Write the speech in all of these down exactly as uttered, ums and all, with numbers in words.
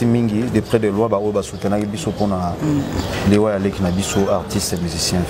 merci mingi de près de loi ba o ba soutenir biso pour na les wa avec na biso artistes et musiciens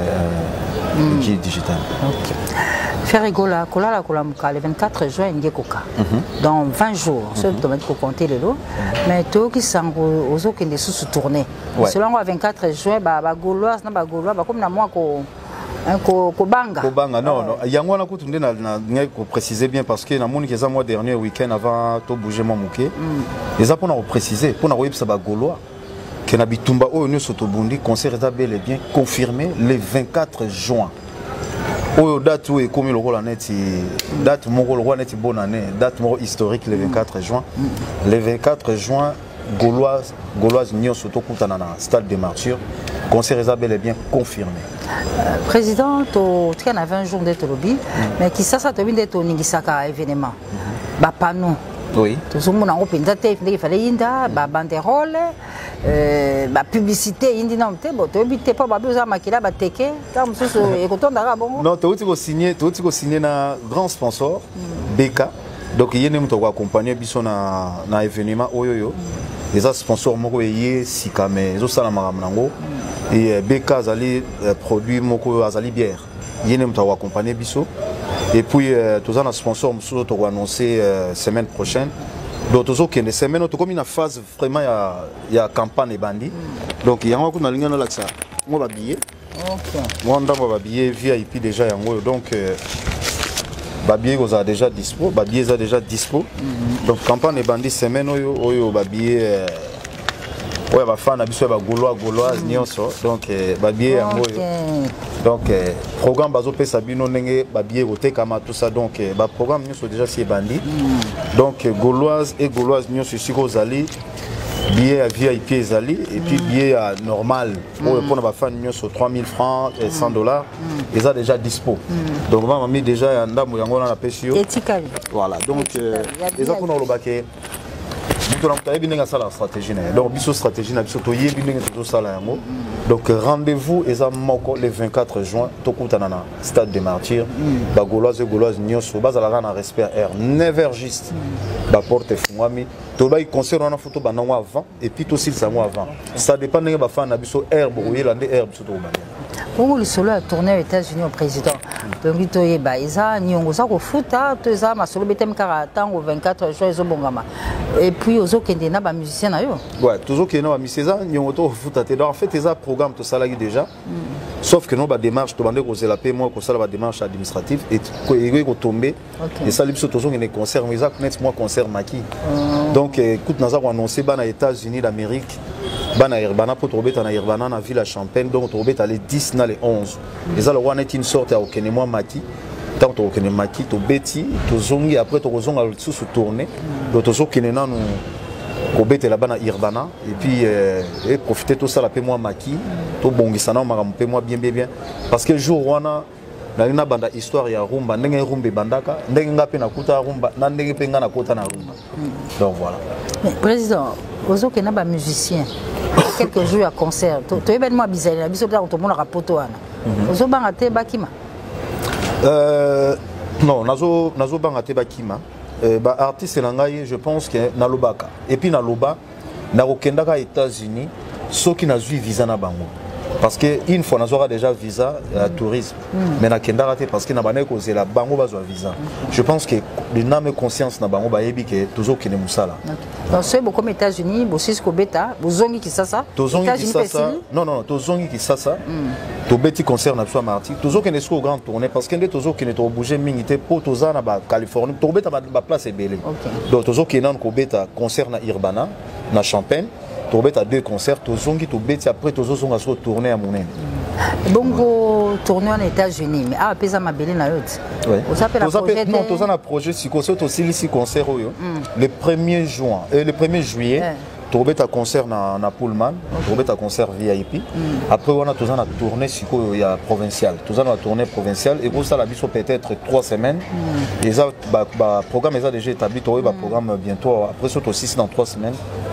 euh qui digital. OK. Ferigola kola la kola muka le vingt-quatre juin ngekoka. Dans vingt jours, ce que tu compter le lot. Mais toi qui sango ozo qui ne sous tourner. Selon le vingt-quatre juin ba ba gaulois na ba gaulois ba comme na moi ko ko banga. Ko banga non non. Yango na kutunde na na ko préciser bien parce que na moni que ça mois dernier week-end avant to bouger mon muké. Les a pour na préciser pour na yebisa ba gaulois que na bitumba o no sotobundi concert est bel et bien confirmé le vingt-quatre juin. Oh, date où est comme le rôle en est, date mon rôle est bonne année, date mon historique le vingt-quatre juin. Le vingt-quatre juin, Gauloise, Gauloise Nyon Soto Koutanana, stade des martyrs, concert Isabelle est bien confirmé. Euh, président, tu as vingt jours d'être lobby, mais qui ça, ça te vient d'être au Ningisaka événement. Bah, pas nous. Oui. Tout le monde a open date, il fallait Inda, bah, banderole. Euh, bah, publicité, il dit non, tu n'es pas besoin de maquiller, bah, teke, comme ça, et quand on a bon. Non, tu as signé, tu as signé un grand sponsor, B K. Donc, il y a un peu accompagné na na événement Oyoyo. Les sponsors moko yé sikame, zo sala maramnango. Et B K azali produit moko azali bière. Il y a un peu accompagné biso. Et puis, tous les sponsors mso to annoncé semaine prochaine. Donc, toutes les semaines, nous avons une phase vraiment il y a campagne et bandit. Donc, il y a un peu de ligne là ça. On va habiller. OK. On va habiller V I P déjà donc Babier vous a déjà dispo, Babier a déjà dispo. Donc campagne et bandit semaine oyo oyo Babier ouais ba fan abiso ba gaulois gauloise nyonso donc Babier yango donc programme bazo pesa bino ndenge Babier otekama tout ça donc ba programme nyonso déjà si bandit. Donc gauloise et gauloise nyonso siko zali billet à V I P ezali et puis billet à normal pour pour ba fan nyonso trois mille francs et cent dollars ils a déjà dispo. Donc on m'a mis déjà ndambo yango na pesio. Voilà donc ils ont pour nous le baquet. Donc, biso stratégie na biso to yebi ndenge to sala yango. Donc rendez-vous eza moko le vingt-quatre juin tokutanana stade des martyrs. Ba gauloise et gauloise nyonso bazala na respect air neuf heures juste. Ba porte fungami to ba concert na photo ba nango avant et puis to sil sango avant. Ça dépend ndenge ba fan na biso air boye la ndé air biso to ba. Pour le solo a tourné aux États-Unis au président. Donc il toye ba isa nyongo za ko futa to za ma solo betem karata au vingt-quatre juin zo bongama. Et puis aux autres qui na ba musicien na yo. Ouais, toujours qui na ba musicien nyongo to futa te. Donc en fait ils a programme to salagi déjà. Sauf que nous ba démarche to bande ko la paie moi ko sala ba démarche administrative et ko tomber. Et ça biso toujours qui ne concert mais ça connaître moi concert maki. Donc écoute naza ko annoncer ba na États-Unis d'Amérique. Bana Irbana pour trouver na Irbana na ville à Champagne donc trouver les dix na les onze. Et ça le one est une sorte à aucun moi maki. Tant to aucun maki to beti to zongi après to zonga sous tourner. Donc to zo kinena nous ko beti là bana Irbana et puis et profiter tout ça la paix moi maki to bongisana maram paix moi bien bien bien parce que jour wana na ina banda histoire ya rumba ndenge rumba bandaka ndenge ngapi na kuta rumba na ndenge penga na kota na rumba. Donc voilà. Mais président ozo que na ba musicien quelques jours à concert to événement bizarre na biso to mona rapoto wana ozo banga te bakima euh non nazo nazo banga te bakima ba artiste langai je pense que na lobaka et puis na loba na okendaka aux États-Unis ceux qui na zui visa na bango parce que une fois nous aura déjà visa à tourisme mais na kendara te parce que na bané ko la bango bazwa visa je pense que le nom conscience na bango ba yebi que toujours qui ne musala donc c'est beaucoup aux États-Unis bo cisco beta bo zongi ki sasa tozongi ki sasa non non tozongi ki sasa to beti concert na so marti toujours que ne soit grand tournée parce que toujours qui ne to bouger mingité pour toza na ba Californie to beta ba place belé donc toujours qui nan ko beta concert na Irbana na Champagne to beta deux concerts to zongi to beti après to zonga so tourner à Monen. Bongo tourner en États-Unis mais ah pesa mabeli na yote. Oui. Vous appelez la projet non, to na projet si concert aussi ici concert le premier juin et le premier juillet to beta concert na na Pullman, to beta concert V I P. Après on a to na tourner si il y a provincial. To na tournée provinciale et pour ça la biso peut-être trois semaines. Et ça ba programme ça déjà établi to ba programme bientôt après surtout six dans trois semaines.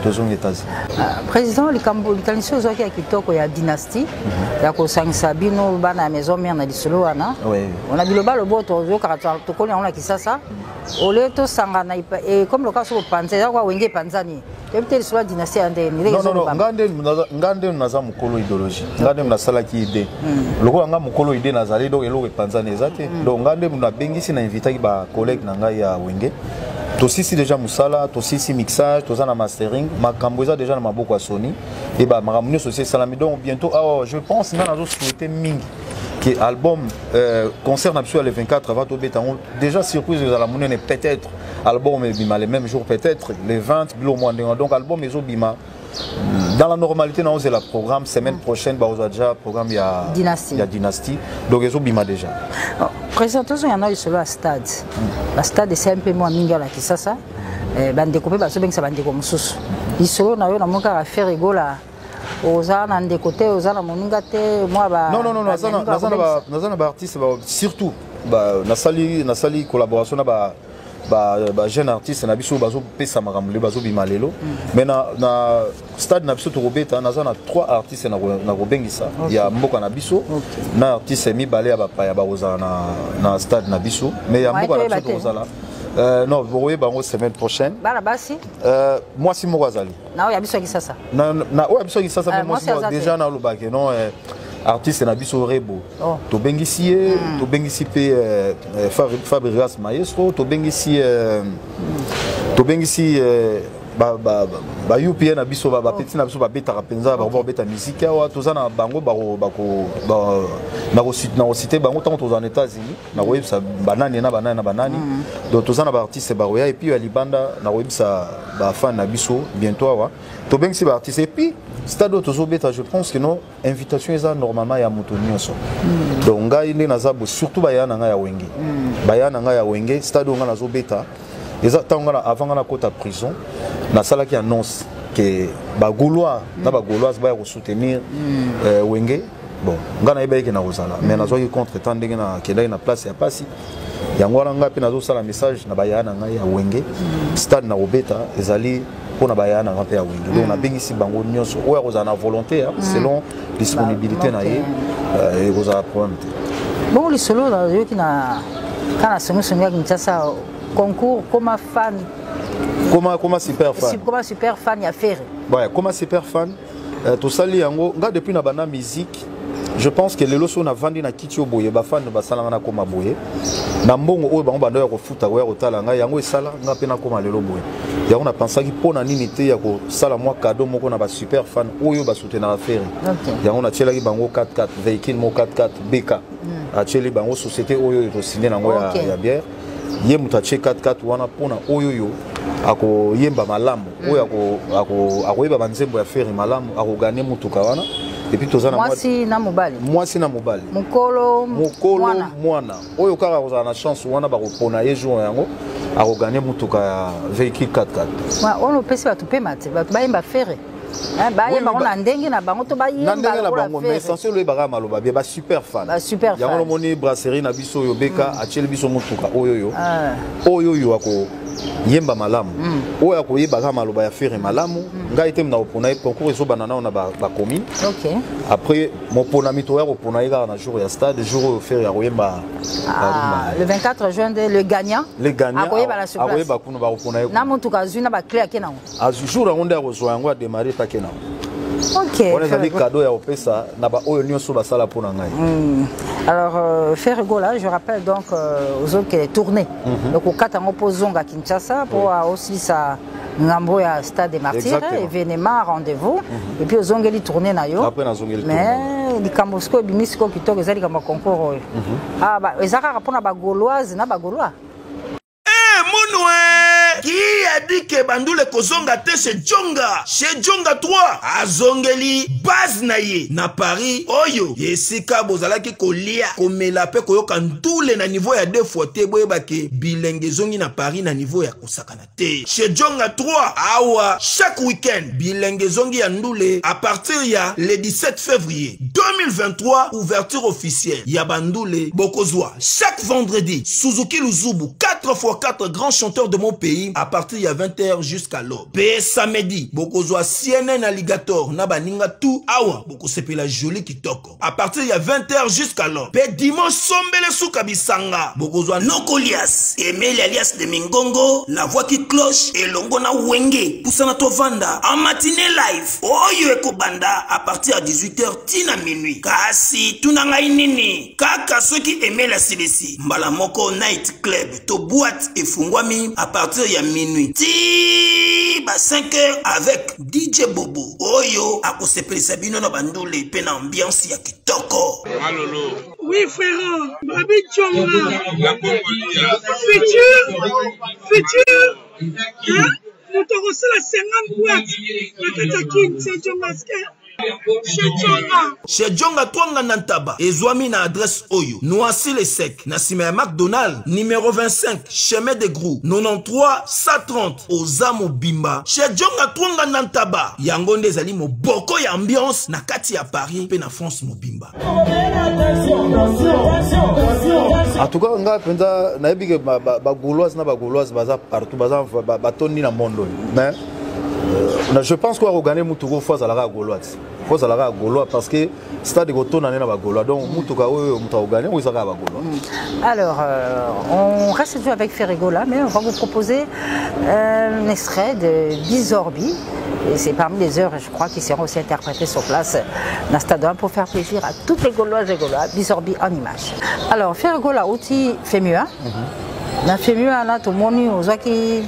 tozongi États-Unis. Président likambo likanisi ozwaki ya kitoko ya dynastie ya kosangisa bino bana ya maison mère na lisolo wana. On a biloba lobo tozokaka tokoli yango na Kisasa. Ole tosangana et comme le cas sur panza ya kwa wenge panzani. Depuis lisolo ya dynastie ande ni non non non ngande ngande naza mukolo idéologie. Ngande mnasala ki idée. Loko nga mukolo idée nazali donc eloko panzani ezate. Donc ngande mna bengisi na invité ba collègue na ngai ya wenge. Tosisi déjà musala, tosisi mixage, tosana mastering, makambo eza déjà na maboko ya Sony et ba makambo société salami donc bientôt ah je pense nga nazo souhaiter mingi que album euh, concert absolument le vingt-quatre va tomber déjà surprise de la monnaie peut-être album bima les mêmes jours peut-être les vingt bilo mois donc album ezo bima dans la normalité nous la programme semaine prochaine bah on a déjà programme il y a dynastie il y a dynastie donc ezo bima déjà présentation il y en a eu sur le stade la stade c'est un peu moins minga la Kisasa bande découpé ba so ben ça bande comme sous isolo na yo na moka à faire rigola oza na ndekote oza na moninga te moi ba non non non nazana nazana ba nazana ba artiste ba surtout ba nasali nasali collaboration na ba ba ba jeune artiste na biso bazo pesa makambo le bazo bimalelo mais na na stade na biso to robeta nazana trois artistes na na robengisa ya mboka na biso na artiste mi balé ya ba ya ba oza na na stade na biso mais ya mboka na biso oza là. Euh, non, vous voyez, la semaine prochaine. Euh, moi, si moi, Azali. Non, il y a besoin de ça. Non, non, il y a besoin de ça. Moi, déjà, dans le bac, non, artiste, na biso rebo. To bengisi, to bengisi pe Fabregas Maestro, to bengisi, to bengisi. ba ba ba U P N na biso ba petit na biso ba beta rapenza ba ba beta musique wa tozana bango ba ba ko ba na ko na ko citer bango tant aux États-Unis na ko yebisa banani na banani na banani donc tozana ba artiste ba roya et puis à Libanda na ko yebisa ba fan na biso bientôt wa to ben si ba artiste et puis stade tozo beta je pense que non invitation eza normalement ya moto nyonso donc ngai ne nazabo surtout ba yana nga ya wenge ba yana nga ya wenge stade nga nazo beta exactement avant la côte à prison na sala qui annonce que ba gaulois na ba gauloise ba ko soutenir wenge bon ngana yeba yake na kozala mais na zoki contre tant ndenge na kenda na place ya pasi yango wana ngapi na zo sala message na bayana ngai ya wenge stade na obeta ezali pona bayana ngapi ya wenge donc na bengisi bango nyonso oya kozala na volonté selon disponibilité na ye et kozala problème bon le solo là yoki na kana songo songo Kinshasa concours comme fan comme comme super fan comme super fan ya faire ouais comme super fan euh, to sali yango nga depuis na bana musique je pense que lelo so na vandi na kitio boye ba fan ba sala na koma boye na mbongo oyo bango bando ya ko futa ko ya ko tala nga yango esala nga pe na koma lelo boye yango na pensaki pona nini te ya ko sala moi cadeau moko na ba super fan oyo ba soutenir faire yango na tiela ki bango quatre quatre véhicule mo quatre quatre B K a tieli bango société oyo to signer nango ya ya bière ye mutache quatre quatre wana pona oyoyo ako yemba malamu oyo ako ako akoyeba banzembo ya feri malamu ako gagner mutuka wana et puis tozana mwasi na mobali mwasi na mobali mukolo mukolo mwana, mwana. Oyo kaka kozana na chance wana ba kopona ye jour yango ako gagner mutuka ya véhicule quatre quatre wa ono pesi ba tupe mate ba bayemba feri ba yemba ona ndenge na bango to ba yemba na bango mais essentiel le baga maloba bien ba super fan ba super fan yango moni brasserie na biso yo beka acheli biso mutuka oyoyo oyoyo ako yemba malamu oyo ako yeba ka maloba ya fere malamu ngai te mna opona e concours ezo banana na ba commune OK après mon pona mito ya opona ega na jour ya stade jour fere ya yemba le vingt-quatre juin le gagnant le gagnant akoyeba la surprise akoyeba kuno ba opona e na mutuka zuna ba clé akena a jour ya ngonda ko zo yango a démarrer ta kena OK on a des cadeaux ya opesa na ba oyo nyonso ba sala pona ngai alors euh, faire gola je rappelle donc euh, aux autres que les tournées donc au quatre en opposant à Kinshasa pour oui. aussi ça ngambo ya stade des martyrs événement rendez-vous mm -hmm. et puis aux ongeli tourner na yo après na zongeli mais di kambosko bimisko kitoko ezali kama concours ah ba ezaka rapona ba gauloise na ba gaulois eh monwe qui a dit que Bandoule kozonga te chez Djonga chez Djonga trois azongeli base na ye na Paris oyo yesika bozalaki kolia komela pe koyoka ndule na niveau ya deux fois te boyeba ke bilenge zongi na Paris na niveau ya kosakana te chez Djonga trois awa chaque week-end bilenge zongi ya ndule à partir ya le dix-sept février deux mille vingt-trois ouverture officielle ya Bandoule bokozwa chaque vendredi Suzuki Luzubu quatre fois quatre grands chanteurs de mon pays à partir partir ya vingt heures jusqu'à l'aube. Pe samedi, bokozwa C N N Alligator na baninga tout awa bokosepela joli kitoko. À partir ya vingt heures jusqu'à l'aube. Pe dimanche sombele suka bisanga, bokozwa Nokolias, Emile alias de Mingongo, la voix qui cloche et longo na wenge, poussana tovanda en matinée live. Oyo ekobanda à partir à dix-huit heures tina minuit. Kasi tunanga inini, kaka ceux qui aimaient la C D C. Mbala moko night club, to boîte et fungwami à partir ya minuit. Ti ba cinq heures avec D J Bobo. Oyo akosepelisa bino na bandule pe na ambiance ya kitoko. Malolo. Oui frère, Babi Tchonga. Futur, futur. Hein? Nous t'avons reçu la cinquante boîtes. La Katakine, c'est Djongaske. Chez Djonga Twanga Nantaba, Ezwami na adresse Oyo, Noisy les Secs, Nassime McDonald, numéro vingt-cinq, chemin de Grou, quatre-vingt-treize cent trente, Ozamo Bimba. Chez Djonga Twanga Nantaba, Yangonde Zali mo boko ya ambiance, na kati ya Paris, pe na France mo Bimba. En tout cas, on a pensé, na ebi que ba ba gauloise na ba gauloise baza partout, baza ba tonni na monde. Mais je pense qu'on va gagner Moutougo fois à la gauloise. Fois à la gauloise parce que stade de Goto n'a pas gauloise. Donc Moutouga ou Moutouga gagner ou ils aura gauloise. Alors, euh, on reste toujours avec Ferregola, mais on va vous proposer euh, un extrait de Bizorbi. Et c'est parmi les heures, je crois, qui seront aussi interprétées sur place dans le stade pour faire plaisir à toutes les Gauloises et Gaulois. Bizorbi en image. Alors, Ferregola, outil fait mieux. Dans fait mieux, là, tout le monde, aux qui.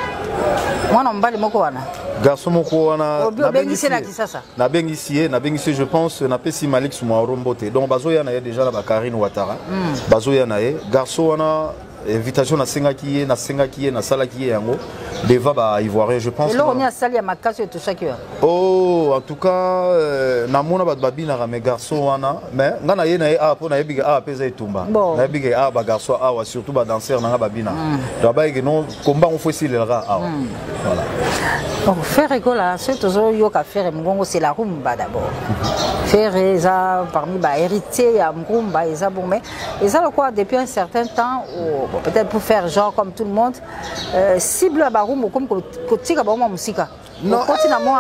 Moi, on va le mot garçon moko wana na bengisi na kisasa na bengisi na bengisi je pense na pesi Malik Souma Rombote donc bazoya na déjà na ba Karine Ouattara bazoya na ye garçon wana invitation na senga ki na senga ki na sala ki yango deva ba ivoirien je pense. Et là on est à salle ya makaso tout chacun. Oh en tout cas na mona ba babi na me garçon wana mais ngana ye na ye a po na yebiga a pesa etumba na yebiga a ba garçon a wa surtout ba danseur na babina donc ba non combat on faut essayer le ra a voilà. Donc faire écola c'est toujours yo ka faire mgongo c'est la rumba d'abord. Faire ça parmi ba héritier ya rumba et ça bon mais et ça quoi depuis un certain temps peut-être pour faire genre comme tout le monde euh, cible à baroum comme côté à baroum musique non continue moi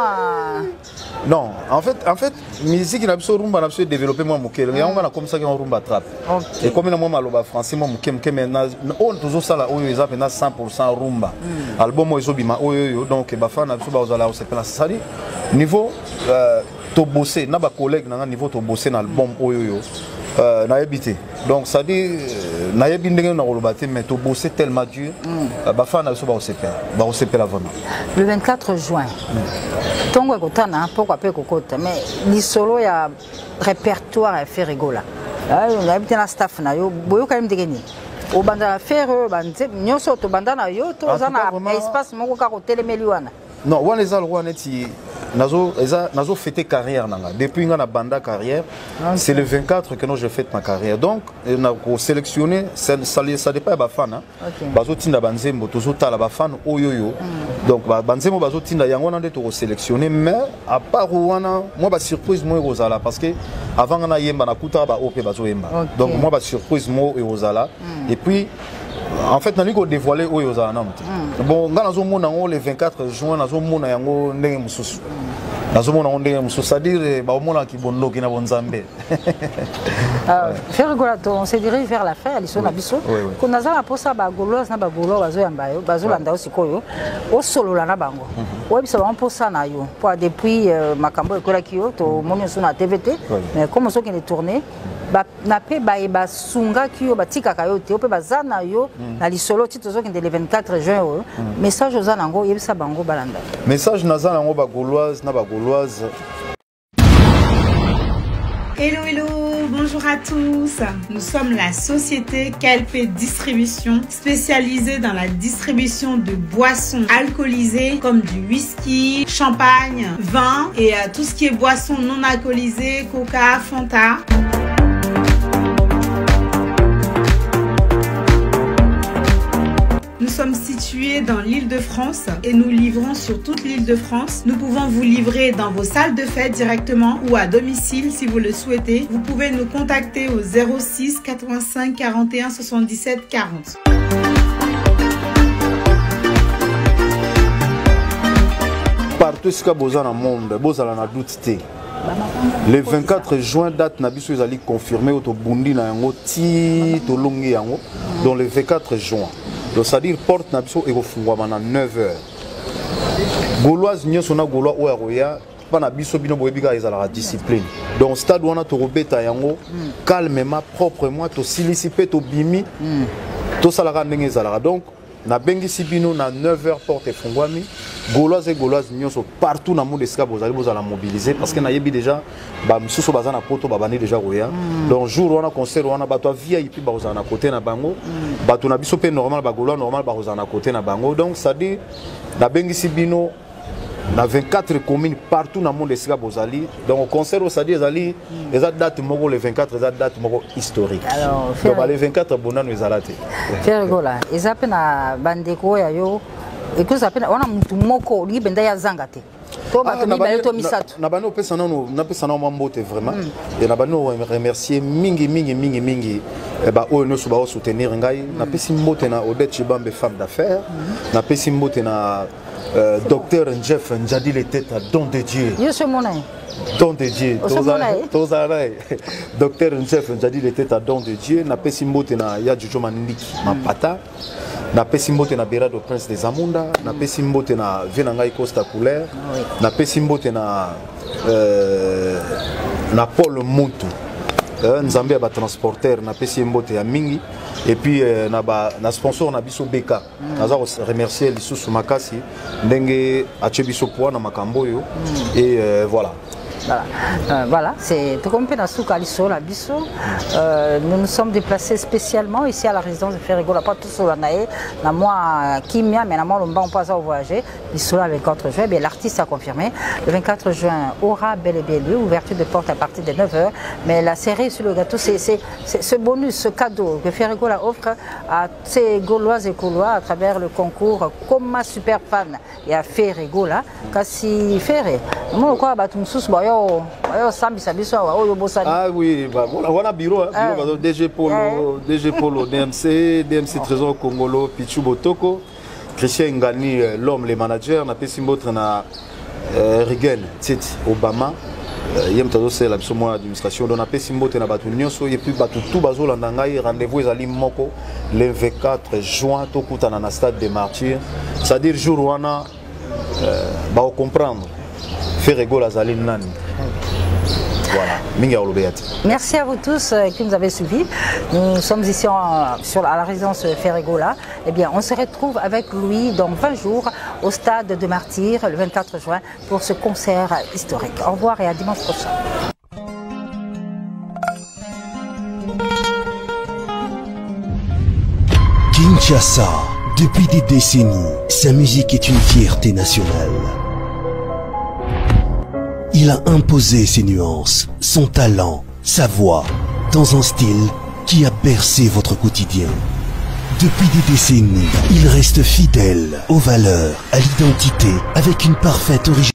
non en fait en fait musique n'a pas rumba n'a pas développé moi mukel il y a on comme ça qui on rumba trap et comme moi maloba français moi mukel mukel maintenant on toujours ça là où ils appellent cent pour cent rumba album moi izobima oyo donc ba fan na ba ozala c'est pas ça niveau to bosser na ba collègue na niveau to bosser na album oyo Euh, na habité donc ça dit na yebi ndenge na kolobate mais to bosser tellement dur ba fa na so ba osepe ba osepe la vraiment le vingt-quatre juin tongo ekotana pourquoi pas kokota mais ni solo ya répertoire à faire rigola na habité na staff na yo boyo quand même degeni o banda faire bande nyoso to banda na yo to za na espace moko ka ko telemeli wana non wana eza le wana ti nazo eza nazo fêter carrière nanga depuis nga na banda carrière okay. C'est le vingt-quatre que non je fête ma carrière donc na ko sélectionner ça ça dépend ba fan okay. Bazo tinda banzembo tozo tala ba fan oyoyo mm. Donc ba banzembo bazo tinda yango na ndeto ko sélectionner mais à part wana moi ba surprise moi rozala parce que avant nga na yemba na kuta ba opé bazo yemba okay. Donc moi ba surprise moi rozala mm. Et puis en fait, nous avons dévoilé où ils ont bon, nous avons le vingt-quatre juin, nous avons yango ndenge mususu. Nous avons ndenge mususu, c'est-à-dire ba omona ki bondo ki na bonzambe. Faire golato, on se dirige vers la fin, aliso na biso. Ko nazala posa ba goloise na ba golo bazo yamba yo, bazo landa osikoyo. O solo la na bango. O biso ba posa na yo. Pour depuis makambo ekola kiyo to moni so na T V T, mais comme so ki ne tourner na pe ba e ba sunga kiyo batika kayo te pe bazana yo na lisolo ti tozo kende le vingt-quatre juin message aux anango yebisa bango balanda message nazana ngo ba gauloise na ba gauloise. Hello hello, bonjour à tous. Nous sommes la société Kelpe Distribution spécialisée dans la distribution de boissons alcoolisées comme du whisky, champagne, vin et euh, tout ce qui est boissons non alcoolisées, coca, Fanta. Nous sommes situés dans l'Île-de-France et nous livrons sur toute l'Île-de-France. Nous pouvons vous livrer dans vos salles de fête directement ou à domicile si vous le souhaitez. Vous pouvez nous contacter au zéro six quatre-vingt-cinq quarante et un soixante-dix-sept quarante. partout ce que boza na monde bozala na doute te. Le vingt-quatre juin date na biso ezali confirmé au Bundi na yango ti to longi yango donc le vingt-quatre juin. Donc ça dire porte na biso ekofungwa na neuf heures. Gauloise nyonso na Gaulois oya roya na biso bino boyebika ezalaka discipline. Donc stade wana to robeta yango calmement proprement to silisi pe to bimi to salaka ndenge ezalaka. Donc na bengisi bino na neuf heures porte efungwami. Gauloise et Gauloise nyonso partout na monde esika bozali bozala mobiliser parce que na yebi déjà ba msuso bazana poto babani déjà roya. Donc jour wana concert wana bato V I P ba ozana na côté na bango bato na biso pe normal ba Gaulois normal ba ozana na côté na bango. Donc ça dit na bengisi bino na vingt-quatre communes partout dans le monde esika bozali. Donc au concert ça dit ezali eza date moko le vingt-quatre eza date moko historique. Alors donc le vingt-quatre bonano ezalate. Ferregola eza pe na bandeko ya yo et que ça pe wana mutu moko li benda ya zangate. To bato mi ba to misato. Na bano pesa nano na pesa nano mambote vraiment et na bano remercier mingi mingi mingi mingi e ba o no suba o soutenir ngai na pesi mbote na Odette Chibambe femme d'affaires na pesi mbote na Euh, docteur Jeff Njadi les têtes à don de Dieu. Je suis mon nom. Don de Dieu. Docteur Jeff Njadi les têtes à don de Dieu. Na pesimbote na ya Jojo Maniki ma pata. Na pesimbote na Berado Prince des Amunda. Na pesimbote na Venangai Costa Couleur. Na pesimbote na euh, na Paul Moutou. Nzambe ba transporteur na pesimbote ya mingi. Et puis euh, na ba na sponsor na biso B K. Mm. Naza remercier lisusu makasi ndenge ache biso poa na makambo yo et euh, voilà. Voilà, euh, voilà c'est tout comme dans Souka Lisso, la Bisso. Euh, nous nous sommes déplacés spécialement ici à la résidence de Ferregola, pas tout sur la Naé, la moi Kimia, mais la moi Lomba on passe à voyager. Lisso le vingt-quatre juin, bien l'artiste a confirmé. Le vingt-quatre juin aura bel et bien lieu, ouverture de porte à partir de neuf heures. Mais la série sur le gâteau, c'est ce bonus, ce cadeau que Ferregola offre à ses Gauloises et Gaulois à travers le concours Comme Super Fan. Il y a Ferregola, Kassi Ferre. Moi, quoi, bah, tout le monde, ah oui, bah, on a bureau, hein, bureau D G Polo, D G Polo, D M C, D M C Trésor Congolo, Pichu Botoko, Christian Ngani, l'homme, les managers, on a fait Simbotre, on a Reagan, Titi, Obama, Yem Tazo, c'est l'administration, on a fait Simbotre, on a battu Nyonso, et puis battu tout Bazo, l'Andangaï, rendez-vous, ils allaient Moko, le vingt-quatre juin, Tokuta, dans le stade des Martyrs, c'est-à-dire jour où on a, bah, on comprendre. Ferregola Zali Nani. Voilà. Merci à vous tous euh, qui nous avez suivis. Nous sommes ici en, sur, à la résidence Ferregola. Eh bien, on se retrouve avec lui dans vingt jours au stade de Martyrs le vingt-quatre juin pour ce concert historique. Au revoir et à dimanche prochain. Kinshasa, depuis des décennies, sa musique est une fierté nationale. Il a imposé ses nuances, son talent, sa voix, dans un style qui a bercé votre quotidien. Depuis des décennies, il reste fidèle aux valeurs, à l'identité, avec une parfaite originalité.